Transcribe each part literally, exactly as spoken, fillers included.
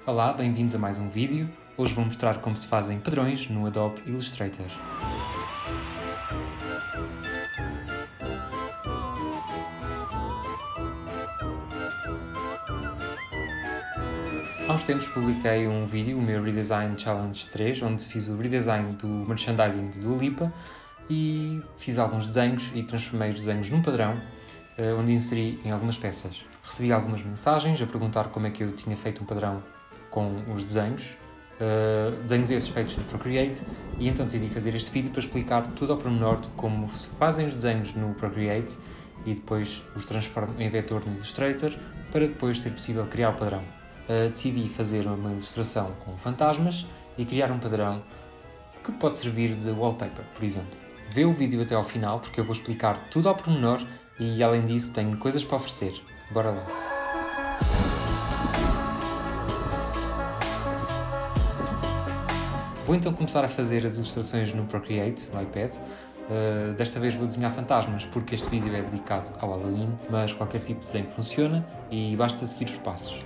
Olá, bem-vindos a mais um vídeo. Hoje vou mostrar como se fazem padrões no Adobe Illustrator. Há uns tempos publiquei um vídeo, o meu Redesign Challenge três, onde fiz o redesign do merchandising de Dua Lipa e fiz alguns desenhos e transformei os desenhos num padrão, onde inseri em algumas peças. Recebi algumas mensagens a perguntar como é que eu tinha feito um padrão com os desenhos, uh, desenhos esses feitos no Procreate, e então decidi fazer este vídeo para explicar tudo ao pormenor de como se fazem os desenhos no Procreate e depois os transformo em vetor no Illustrator para depois ser possível criar o padrão. Uh, decidi fazer uma ilustração com fantasmas e criar um padrão que pode servir de wallpaper, por exemplo. Vê o vídeo até ao final porque eu vou explicar tudo ao pormenor e além disso tenho coisas para oferecer. Bora lá! Vou então começar a fazer as ilustrações no Procreate, no iPad. Uh, desta vez vou desenhar fantasmas porque este vídeo é dedicado ao Halloween, mas qualquer tipo de desenho funciona e basta seguir os passos.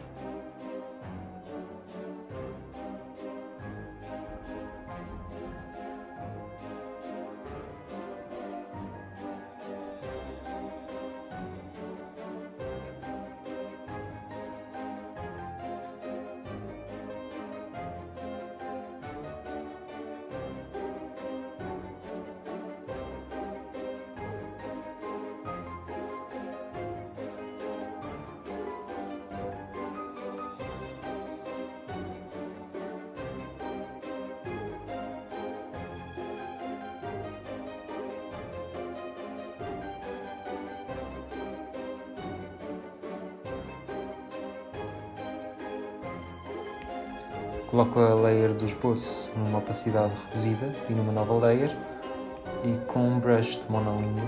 Coloco a layer do esboço numa opacidade reduzida e numa nova layer e com um brush de monolinha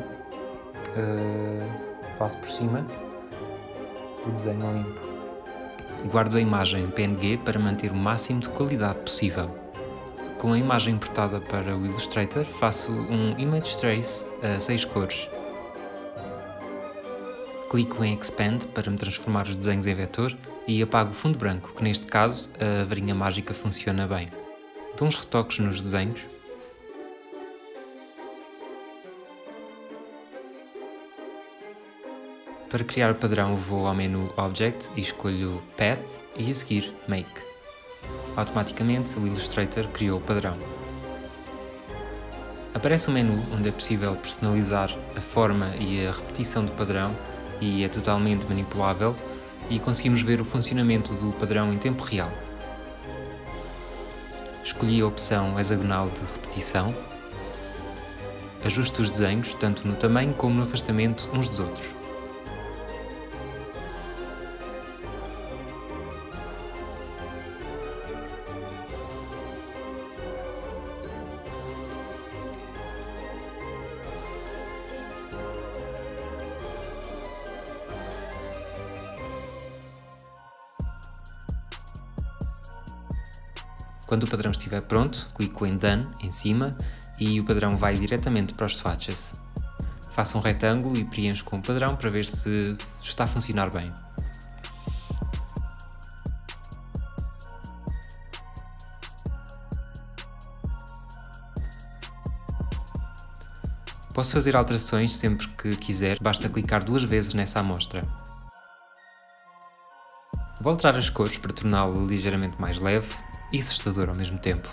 uh, passo por cima o desenho limpo. Guardo a imagem em P N G para manter o máximo de qualidade possível. Com a imagem importada para o Illustrator faço um Image Trace a seis cores. Clico em Expand para me transformar os desenhos em vetor e apago o fundo branco, que neste caso a varinha mágica funciona bem. Dou uns retoques nos desenhos. Para criar o padrão vou ao menu Object e escolho Path e a seguir Make. Automaticamente o Illustrator criou o padrão. Aparece um menu onde é possível personalizar a forma e a repetição do padrão e é totalmente manipulável e conseguimos ver o funcionamento do padrão em tempo real. Escolhi a opção hexagonal de repetição. Ajusto os desenhos tanto no tamanho como no afastamento uns dos outros. Quando o padrão estiver pronto, clico em Done em cima e o padrão vai diretamente para os swatches. Faço um retângulo e preencho com o padrão para ver se está a funcionar bem. Posso fazer alterações sempre que quiser, basta clicar duas vezes nessa amostra. Vou alterar as cores para torná-lo ligeiramente mais leve e assustador ao mesmo tempo.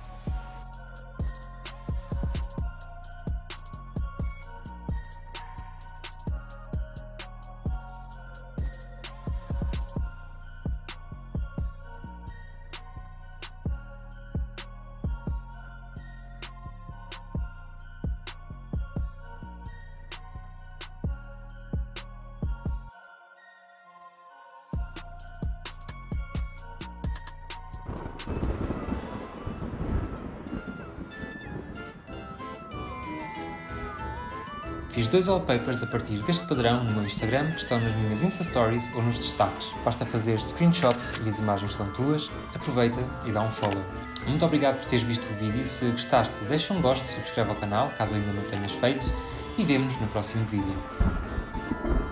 Fiz dois wallpapers a partir deste padrão no meu Instagram, que estão nas minhas Insta Stories ou nos destaques. Basta fazer screenshot e as imagens são tuas. Aproveita e dá um follow. Muito obrigado por teres visto o vídeo. Se gostaste, deixa um gosto, subscreve ao canal, caso ainda não tenhas feito, e vemo-nos no próximo vídeo.